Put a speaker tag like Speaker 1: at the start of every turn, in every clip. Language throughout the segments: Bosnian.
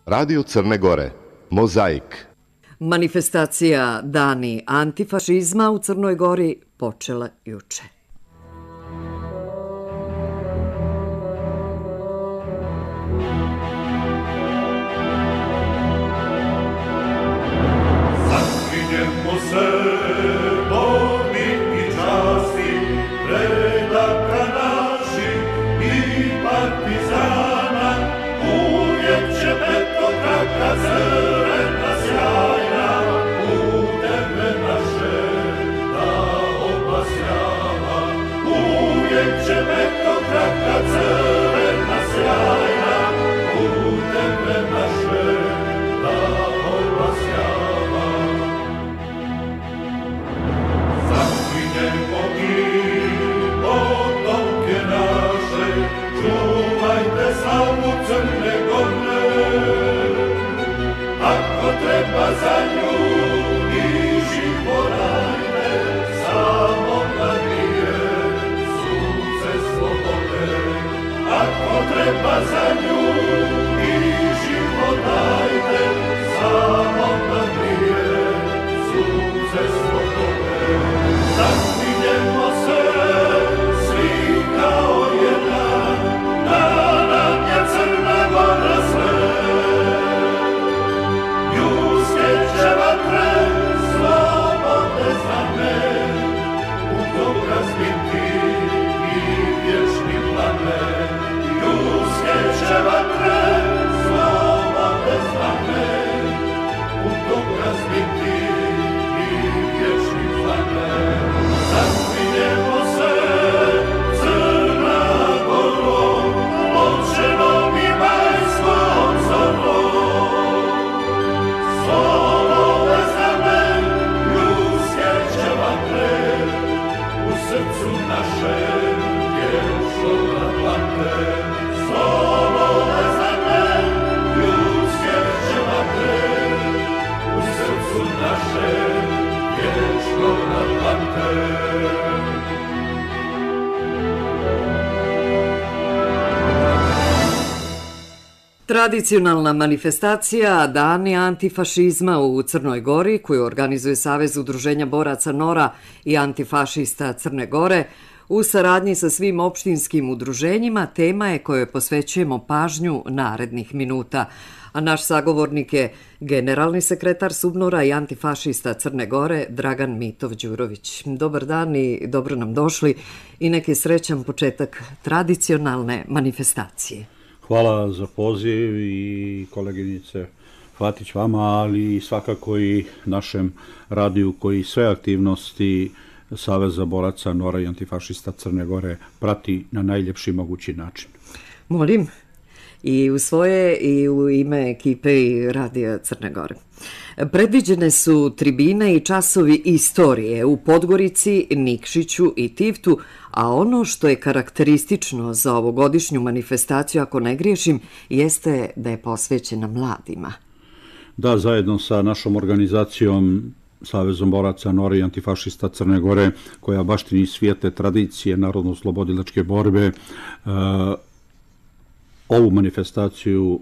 Speaker 1: Radio Crne Gore, Mozaik.
Speaker 2: Manifestacija Dani antifašizma u Crnoj Gori počela juče.
Speaker 3: Zaklinjemo se borbi i časti, predaka naših i partizana, uvijek će petokraka crvena sjajna u tebe naše da obasjava. Uvijek će petokraka crvena sjajna u tebe naše da obasjava. Zaklinjemo i potomke naše, čuvajte slavu Crne Gore. Ako treba za nju i život dajte, samo da nije sunce slobode. Ako treba za nju i život dajte, samo da nije sunce slobode. Zaklinjemo se svi kao jedan, da nam je Crna Gora sve. Ljudske vatre, slobodne zname, u tom razbiti i vječni plamen. Ljudske vatre, slobodne zname, u tom razbiti i vječni plamen. Zaklinjemo se, Crna Goro, očenom i majskom zorom. Slobodne zname, ljudske vatre, u srcu našem vječnog plate. Slobodne zname, ljudske vatre, u srcu našem vječnog plate.
Speaker 2: Tradicionalna manifestacija Dani antifašizma u Crnoj Gori, koju organizuje Savez udruženja boraca Nora i antifašista Crne Gore, u saradnji sa svim opštinskim udruženjima, tema je kojoj posvećujemo pažnju narednih minuta. A naš sagovornik je generalni sekretar Subnora i antifašista Crne Gore, Dragan Mitov-Đurović. Dobar dan i dobro nam došli i neki srećan početak tradicionalne manifestacije.
Speaker 4: Hvala za poziv i koleginice Fatić vama, ali i svakako i našem radiju koji sve aktivnosti Saveza boraca Nora i antifašista Crne Gore prati na najljepši mogući način.
Speaker 2: Molim, i u svoje i u ime ekipe i Radija Crne Gore. Predviđene su tribine i časovi istorije u Podgorici, Nikšiću i Tivtu, a ono što je karakteristično za ovogodišnju manifestaciju, ako ne griješim, jeste da je posvećena mladima.
Speaker 4: Da, zajedno sa našom organizacijom Savezom boraca Nora i antifašista Crne Gore, koja baštini svijete tradicije narodno-oslobodilačke borbe, ovu manifestaciju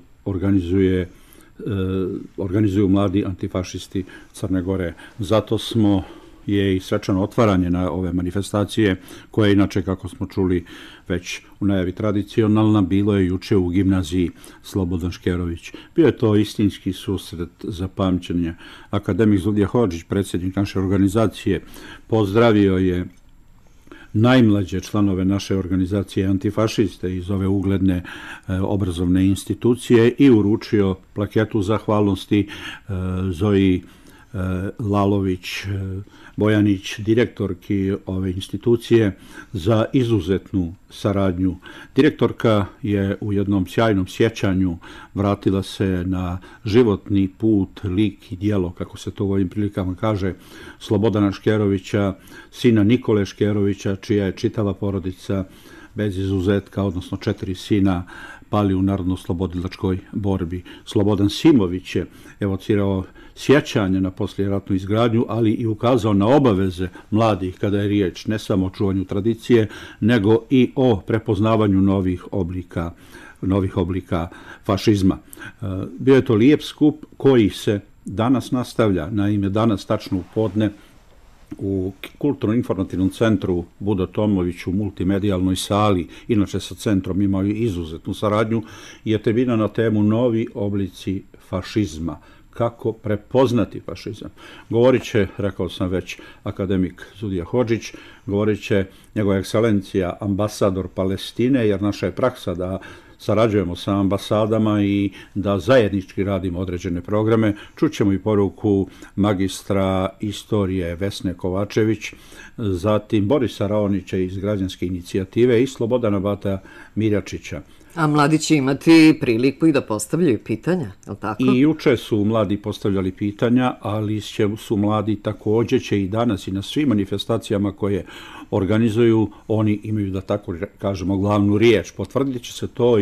Speaker 4: organizuju mladi antifašisti Crne Gore. Zato je i svečano otvaranje na ove manifestacije, koja je inače, kako smo čuli, već u najavi tradicionalna, bilo je juče u gimnaziji Slobodan Škerović. Bio je to istinski susret za pamćenje. Akademik Zulija Hodžić, predsjednik naše organizacije, pozdravio je najmlađe članove naše organizacije antifašiste iz ove ugledne obrazovne institucije i uručio plaketu zahvalnosti Zoji Lalović Bojanić, direktorki ove institucije, za izuzetnu saradnju. Direktorka je u jednom sjajnom sjećanju vratila se na životni put, lik i djelo, kako se to u ovim prilikama kaže, Slobodana Škerovića, sina Nikole Škerovića, čija je čitava porodica bez izuzetka, odnosno 4 sina, pali u narodno-oslobodilačkoj borbi. Slobodan Simović je evocirao sjećanje na poslijeratnu izgradnju, ali i ukazao na obaveze mladih kada je riječ ne samo o čuvanju tradicije, nego i o prepoznavanju novih oblika novih oblika fašizma. Bio je to lijep skup koji se danas nastavlja. Naime, danas tačno u podne u Kulturno-informativnom centru Budo Tomović u multimedijalnoj sali, inače sa centrom imaju izuzetnu saradnju, je tribina na temu novi oblici fašizma. Kako prepoznati fašizam. Govorit će, rekao sam već, akademik Zudija Hodžić, govorit će njegova ekscelencija ambasador Palestine, jer naša je praksa da sarađujemo sa ambasadama i da zajednički radimo određene programe. Čućemo i poruku magistra istorije Vesne Kovačević, zatim Borisa Raonića iz Građanske inicijative i Slobodana Bata Mirjačića.
Speaker 2: A mladi će imati priliku i da postavljaju pitanja, je li tako?
Speaker 4: I juče su mladi postavljali pitanja, ali su mladi također će i danas i na svim manifestacijama koje organizuju, oni imaju, da tako kažemo, glavnu riječ. Potvrdit će se to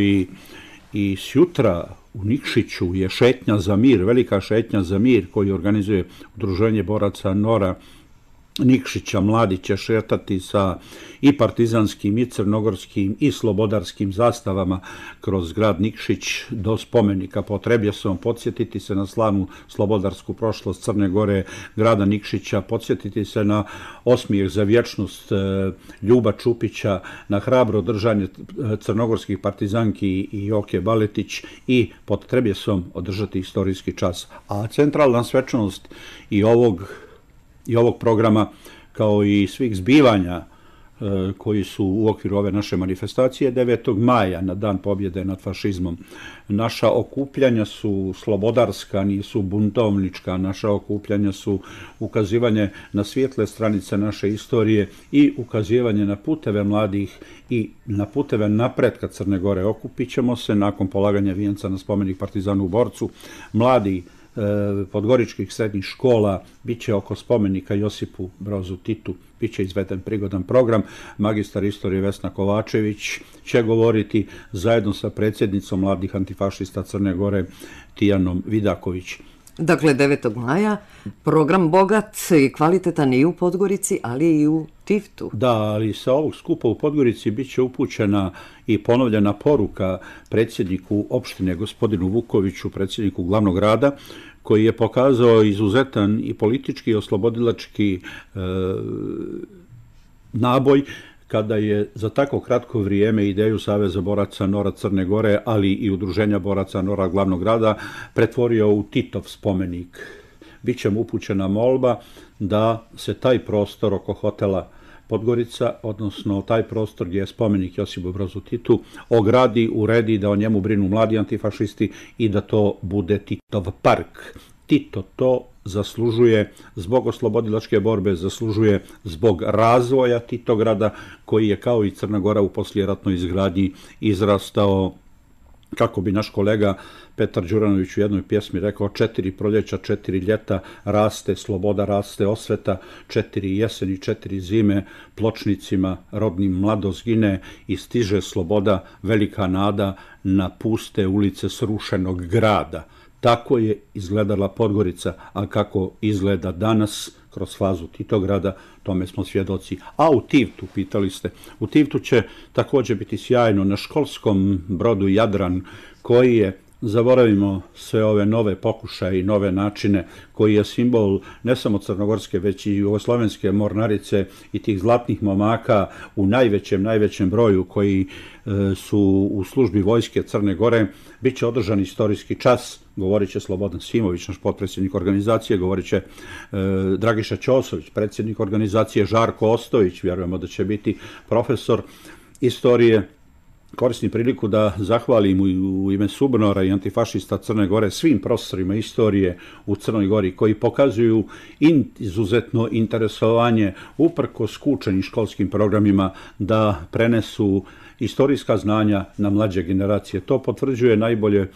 Speaker 4: i sjutra u Nikšiću je šetnja za mir, velika šetnja za mir koju organizuje Udruženje boraca Nora Nikšića. Mladi će šetati sa i partizanskim, i crnogorskim, i slobodarskim zastavama kroz grad Nikšić do spomenika Potrebjesom, podsjetiti se na slavnu slobodarsku prošlost Crne Gore, grada Nikšića, podsjetiti se na osmijeh za vječnost Ljuba Čupića, na hrabro držanje crnogorskih partizanki i Joke Baletić i pod Trebjesom održati istorijski čas. A centralna svečanost i ovog programa, kao i svih zbivanja koji su u okviru ove naše manifestacije 9. maja na dan pobjede nad fašizmom. Naša okupljanja su slobodarska, nisu buntovnička, naša okupljanja su ukazivanje na svijetle stranice naše istorije i ukazivanje na puteve mladih i na puteve napretka Crne Gore. Okupit ćemo se nakon polaganja vijenca na spomenik Partizanu u Borcu. Mladi podgoričkih srednjih škola bit će oko spomenika Josipu Brozu Titu, bit će izveden prigodan program. Magistar istorije Vesna Kovačević će govoriti zajedno sa predsjednicom mladih antifašista Crne Gore Tijanom Vidaković.
Speaker 2: Dakle, 9. maja, program bogat i kvalitetan i u Podgorici, ali i u Tivtu.
Speaker 4: Da, ali sa ovog skupa u Podgorici bit će upućena i ponovljena poruka predsjedniku opštine, gospodinu Vukoviću, predsjedniku glavnog grada, koji je pokazao izuzetan i politički i oslobodilački naboj kada je za tako kratko vrijeme ideju Saveza boraca Nora Crne Gore, ali i Udruženja boraca Nora glavnog grada, pretvorio u Titov spomenik. Biće mu upućena molba da se taj prostor oko hotela Podgorica, odnosno taj prostor gdje je spomenik Josipu Brozu Titu, ogradi, uredi, da o njemu brinu mladi antifašisti i da to bude Titov park. Tito to zaslužuje zbog oslobodilačke borbe, zaslužuje zbog razvoja Titograda, koji je kao i Crna Gora u poslijeratnoj izgradnji izrastao, kako bi naš kolega Petar Đuranović u jednoj pjesmi rekao, 4 proljeća, 4 ljeta, raste sloboda, raste osveta, 4 jeseni, 4 zime, pločnicima rodnim mladost gine i stiže sloboda, velika nada na puste ulice srušenog grada. Tako je izgledala Podgorica, a kako izgleda danas kroz fazu Titograda, tome smo svjedoci. A u Tivtu, pitali ste, u Tivtu će također biti sjajno na školskom brodu Jadran, koji je, zaboravimo sve ove nove pokušaje i nove načine, koji je simbol ne samo crnogorske, već i jugoslovenske mornarice i tih zlatnih momaka u najvećem broju koji su u službi vojske Crne Gore. Biće održan istorijski čas, govorit će Slobodan Simović, naš potpredsjednik organizacije, govorit će Dragiša Ćosović, predsjednik organizacije, Žarko Ostojić, vjerujemo da će biti profesor istorije. Koristim priliku da zahvalim u ime Subnora i antifašista Crne Gore svim profesorima istorije u Crnoj Gori koji pokazuju izuzetno interesovanje uprkos skučenim školskim programima da prenesu istorijska znanja na mlađe generacije. To potvrđuje najbolje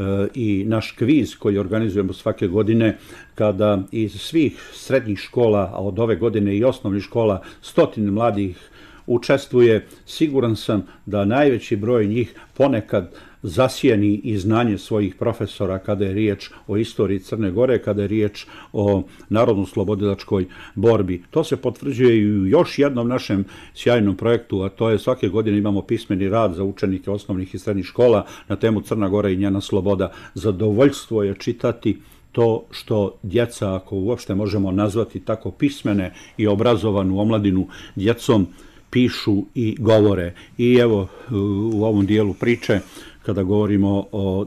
Speaker 4: i naš kviz koji organizujemo svake godine, kada iz svih srednjih škola, a od ove godine i osnovnih škola, 100 mladih učestvuje. Siguran sam da najveći broj njih ponekad zasjeni i znanje svojih profesora kada je riječ o istoriji Crne Gore, kada je riječ o narodno-slobodilačkoj borbi. To se potvrđuje i u još jednom našem sjajnom projektu, a to je svake godine imamo pismeni rad za učenike osnovnih i srednjih škola na temu Crna Gora i njena sloboda. Zadovoljstvo je čitati to što djeca, ako uopšte možemo nazvati tako pismene i obrazovanu omladinu djecom, pišu i govore. I evo u ovom dijelu priče, kada govorimo o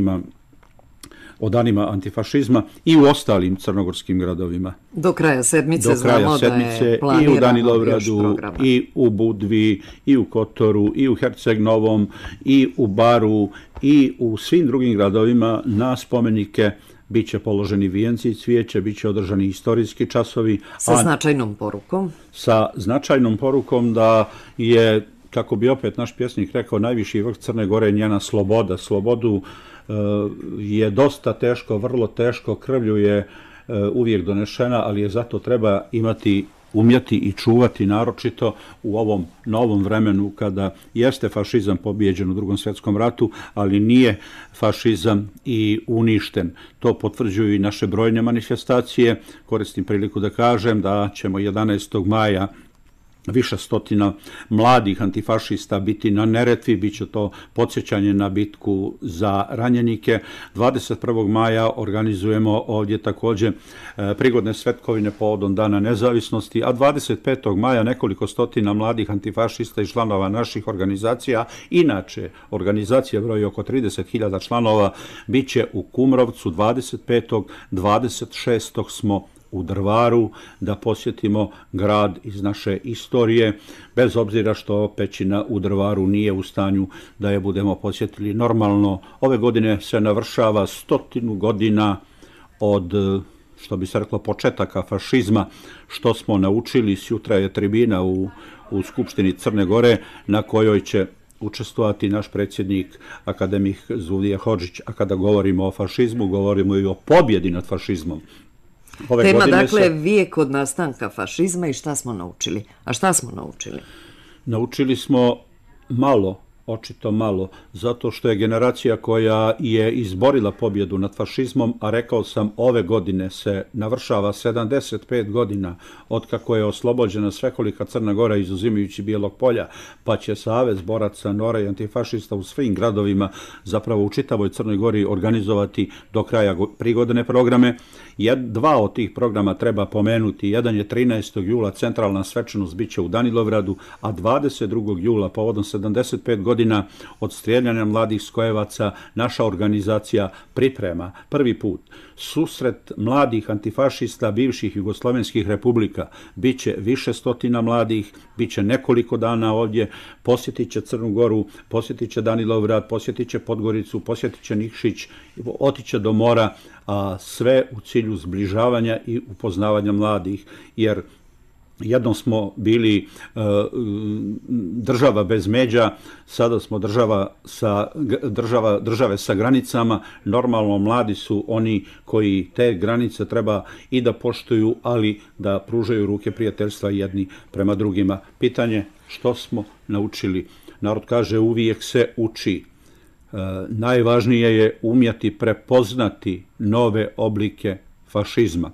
Speaker 4: danima antifašizma i u ostalim crnogorskim gradovima.
Speaker 2: Do kraja sedmice znamo da je planirano
Speaker 4: i u Danilovgradu, i u Budvi, i u Kotoru, i u Herceg Novom, i u Baru, i u svim drugim gradovima na spomenike biće položeni vijenci i cvijeće, biće održani istorijski časovi.
Speaker 2: Sa značajnom porukom?
Speaker 4: Sa značajnom porukom da je, kako bi opet naš pjesnik rekao, najviši vrh Crne Gore je njena sloboda. Slobodu je dosta teško, vrlo teško, krvlju je uvijek donešena, ali je zato treba umjeti i čuvati, naročito u ovom novom vremenu kada jeste fašizam pobijeđen u Drugom svjetskom ratu, ali nije fašizam i uništen. To potvrđuju i naše brojne manifestacije. Koristim priliku da kažem da ćemo 11. maja više stotina mladih antifašista biti na Neretvi, bit će to podsjećanje na bitku za ranjenike. 21. maja organizujemo ovdje također prigodne svetkovine povodom Dana nezavisnosti, a 25. maja nekoliko stotina mladih antifašista i članova naših organizacija, inače organizacija broji oko 30.000 članova, bit će u Kumrovcu 25. 26. smo u Drvaru, da posjetimo grad iz naše istorije, bez obzira što pećina u Drvaru nije u stanju da je budemo posjetili normalno. Ove godine se navršava 100 godina od, što bi se reklo, početaka fašizma, što smo naučili. Sutra je tribina u Skupštini Crne Gore na kojoj će učestvovati naš predsjednik akademik Zulija Hodžić, a kada govorimo o fašizmu, govorimo i o pobjedi nad fašizmom.
Speaker 2: Tema, dakle, vijek od nastanka fašizma i šta smo naučili? A šta smo naučili?
Speaker 4: Naučili smo malo, očito malo, zato što je generacija koja je izborila pobjedu nad fašizmom, a rekao sam, ove godine se navršava 75 godina od kako je oslobođena svekolika Crna Gora, izuzimajući Bijelog Polja, pa će Savez boraca Nora i antifašista u svim gradovima, zapravo u čitavoj Crnoj Gori, organizovati do kraja prigodne programe. Dva od tih programa treba pomenuti. Jedan je 13. jula centralna svečanost biće u Danilovgradu, a 22. jula povodom 75 godina od strijeljanja mladih skojevaca naša organizacija priprema prvi put susret mladih antifašista bivših jugoslovenskih republika. Biće više stotina mladih, biće nekoliko dana ovdje, posjetit će Crnu Goru, posjetit će Danilovgrad, posjetit će Podgoricu, posjetit će Nikšić, otiće do mora, a sve u cilju zbližavanja i upoznavanja mladih, jer jednom smo bili država bez međa, sada smo države sa granicama. Normalno, mladi su oni koji te granice treba i da poštuju, ali da pružaju ruke prijateljstva jedni prema drugima. Pitanje što smo naučili? Narod kaže, uvijek se uči. Najvažnije je umjeti prepoznati nove oblike fašizma.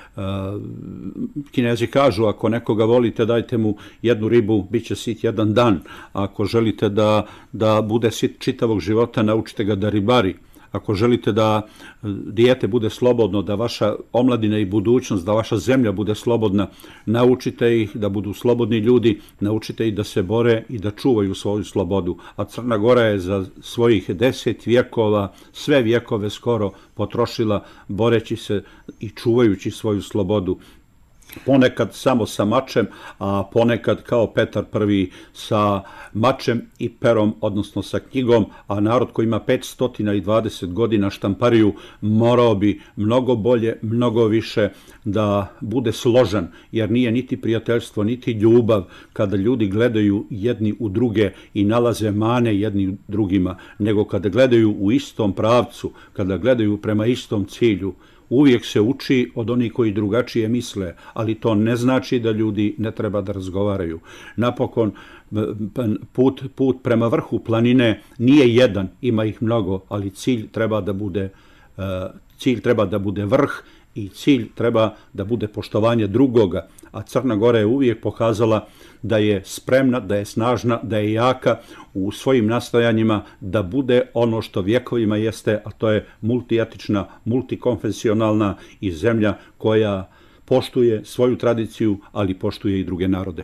Speaker 4: Kinezi kažu, ako nekoga volite, dajte mu jednu ribu, bit će sit jedan dan. Ako želite da bude sit čitavog života, naučite ga da ribari. Ako želite da dijete bude slobodno, da vaša omladina i budućnost, da vaša zemlja bude slobodna, naučite ih da budu slobodni ljudi, naučite ih da se bore i da čuvaju svoju slobodu. A Crna Gora je za svojih 10 vjekova, sve vjekove skoro, potrošila boreći se i čuvajući svoju slobodu. Ponekad samo sa mačem, a ponekad kao Petar I sa mačem i perom, odnosno sa knjigom, a narod koji ima 520 godina štampariju morao bi mnogo bolje, mnogo više da bude složan, jer nije niti prijateljstvo, niti ljubav kada ljudi gledaju jedni u druge i nalaze mane jedni drugima, nego kada gledaju u istom pravcu, kada gledaju prema istom cilju. uvijek se uči od onih koji drugačije misle, ali to ne znači da ljudi ne treba da razgovaraju. Napokon, put prema vrhu planine nije jedan, ima ih mnogo, ali cilj treba da bude vrh i cilj treba da bude poštovanje drugoga, a Crna Gora je uvijek pokazala da je spremna, da je snažna, da je jaka u svojim nastojanjima da bude ono što vjekovima jeste, a to je multietična, multikonfesionalna i zemlja koja poštuje svoju tradiciju, ali poštuje i druge narode.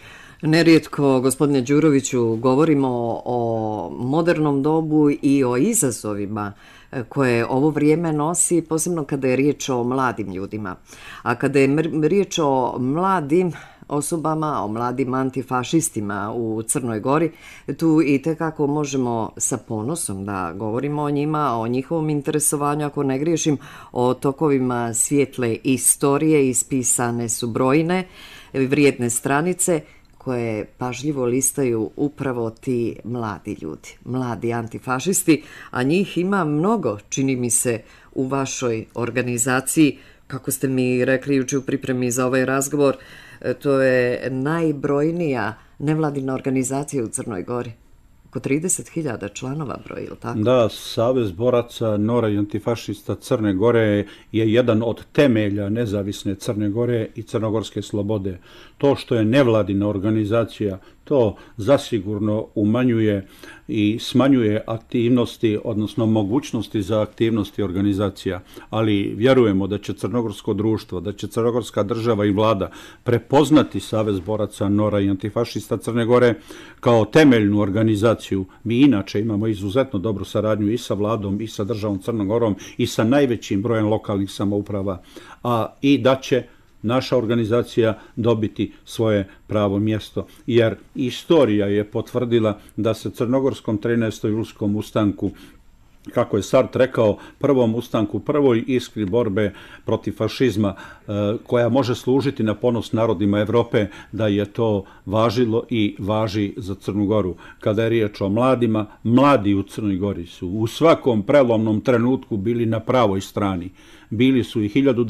Speaker 2: Nerijetko, gospodine Đuroviću, govorimo o modernom dobu i o izazovima koje ovo vrijeme nosi, posebno kada je riječ o mladim ljudima. A kada je riječ o mladim osobama, o mladim antifašistima u Crnoj Gori, tu i tekako možemo sa ponosom da govorimo o njima, o njihovom interesovanju, ako ne griješim, o tokovima svijetle istorije, ispisane su brojne vrijedne stranice koje pažljivo listaju upravo ti mladi ljudi, mladi antifašisti, a njih ima mnogo, čini mi se, u vašoj organizaciji. Kako ste mi rekli jučer u pripremi za ovaj razgovor, to je najbrojnija nevladina organizacija u Crnoj Gori. Oko 30.000 članova broji, ili tako?
Speaker 4: Da, Savez boraca Nora i antifašista Crne Gore je jedan od temelja nezavisne Crne Gore i crnogorske slobode. To što je nevladina organizacija, to zasigurno umanjuje i smanjuje aktivnosti, odnosno mogućnosti za aktivnosti organizacija, ali vjerujemo da će crnogorsko društvo, da će crnogorska država i vlada prepoznati Savez boraca Nora i antifašista Crne Gore kao temeljnu organizaciju. Mi inače imamo izuzetno dobru saradnju i sa vladom, i sa državom Crnom Gorom, i sa najvećim brojem lokalnih samouprava, a i da će naša organizacija dobiti svoje pravo mjesto, jer istorija je potvrdila da se crnogorskom 13. julskom ustanku, kako je Sartre rekao, prvom ustanku, prvoj iskri borbe protiv fašizma, koja može služiti na ponos narodima Evrope, da je to važilo i važi za Crnu Goru. Kada je riječ o mladima, mladi u Crnoj Gori su u svakom prelomnom trenutku bili na pravoj strani. Bili su i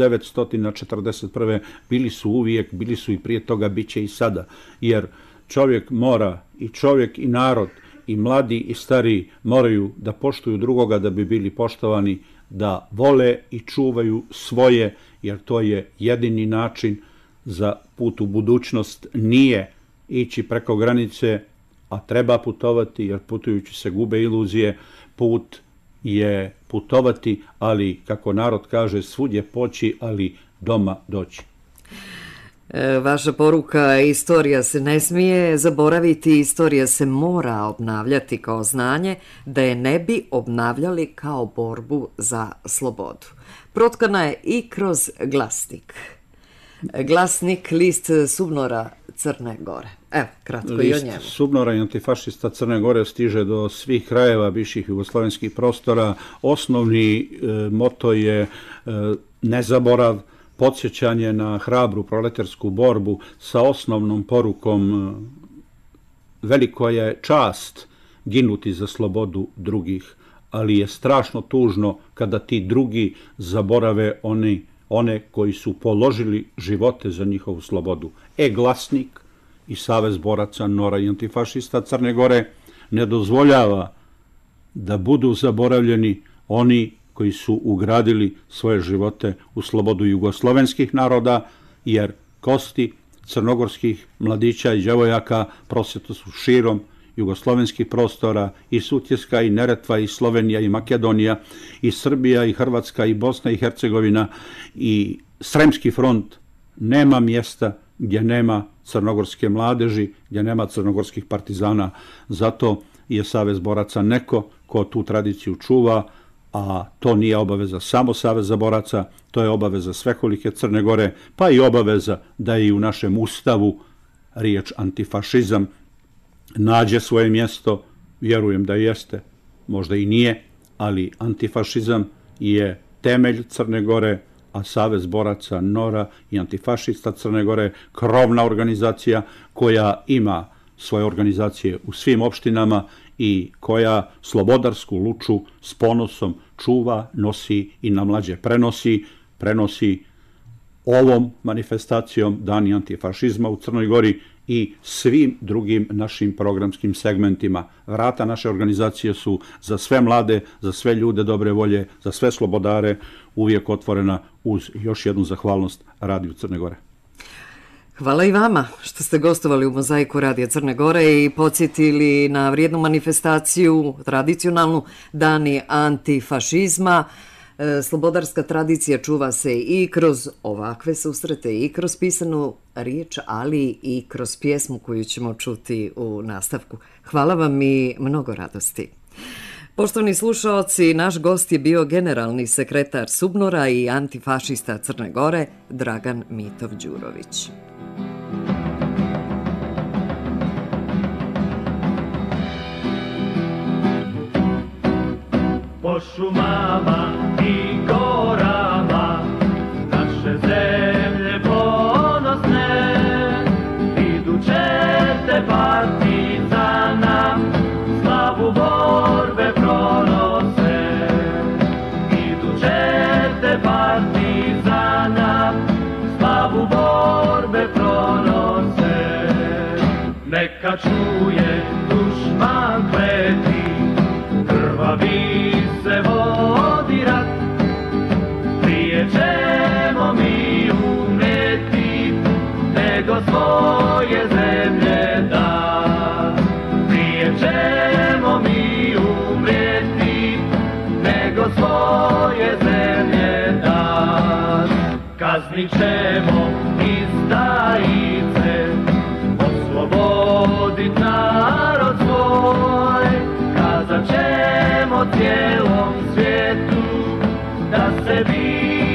Speaker 4: 1941. Bili su uvijek, bili su i prije toga, bit će i sada. Jer čovjek mora, i čovjek i narod, i mladi i stariji moraju da poštuju drugoga da bi bili poštovani, da vole i čuvaju svoje, jer to je jedini način za put u budućnost. Nije ići preko granice, a treba putovati, jer putujući se gube iluzije. Put je putovati, ali, kako narod kaže, svudje poći, ali doma doći.
Speaker 2: Vaša poruka, istorija se ne smije zaboraviti, istorija se mora obnavljati kao znanje, da je ne bi obnavljali kao borbu za slobodu. Protkana je i kroz Glasnik. Glasnik, list SUBNOR-a Crne Gore. Evo, kratko i o njemu.
Speaker 4: List SUBNOR-a i antifašista Crne Gore stiže do svih krajeva bivših jugoslovenskih prostora. Osnovni moto je nezaborav, podsjećanje na hrabru proletarsku borbu sa osnovnom porukom: veliko je čast ginuti za slobodu drugih, ali je strašno tužno kada ti drugi zaborave one koji su položili živote za njihovu slobodu. Glasnik i Savez boraca Nora i antifašista Crne Gore ne dozvoljava da budu zaboravljeni oni koji su ugradili svoje živote u slobodu jugoslovenskih naroda, jer kosti crnogorskih mladića i djevojaka prosjeto su širom jugoslovenskih prostora, i Sutjeska, i Neretva, i Slovenija, i Makedonija, i Srbija, i Hrvatska, i Bosna i Hercegovina, i Sremski front. Nema mjesta gdje nema crnogorske mladeži, gdje nema crnogorskih partizana. Zato je Savez boraca neko ko tu tradiciju čuva, a to nije obaveza samo Saveza boraca, to je obaveza svekolike Crne Gore, pa i obaveza da i u našem ustavu riječ antifašizam nađe svoje mjesto. Vjerujem da jeste, možda i nije, ali antifašizam je temelj Crne Gore, a Savez boraca Nora i antifašista Crne Gore krovna organizacija koja ima svoje organizacije u svim opštinama i koja slobodarsku luču s ponosom čuva, nosi i na mlađe prenosi. prenosi ovom manifestacijom Dani antifašizma u Crnoj Gori i svim drugim našim programskim segmentima. Vrata naše organizacije su za sve mlade, za sve ljude dobre volje, za sve slobodare uvijek otvorena, uz još jednu zahvalnost Radiju Crne Gore.
Speaker 2: Hvala i vama što ste gostovali u Mozaiku Radija Crne Gore i podsjetili na vrijednu manifestaciju, tradicionalnu, Dani antifašizma. Slobodarska tradicija čuva se i kroz ovakve susrete, i kroz pisanu riječ, ali i kroz pjesmu koju ćemo čuti u nastavku. Hvala vam i mnogo radosti. Poštovani slušaoci, naš gost je bio generalni sekretar SUBNOR-a i antifašista Crne Gore, Dragan Mitov Đurović.
Speaker 3: Po šumama i gorama naše zemlje ponosne idu čete partizana, slavu borbe pronose. Idu čete partizana, slavu borbe pronose. Neka čuje dušman kleti, krvavi se vodi rat, prije ćemo mi umreti nego svoje zemlje dat. Prije ćemo mi umreti nego svoje zemlje dat. Kaznit ćemo izdajice, oslobodit narod svoj. Kazat ćemo cijelom svijetu da se vi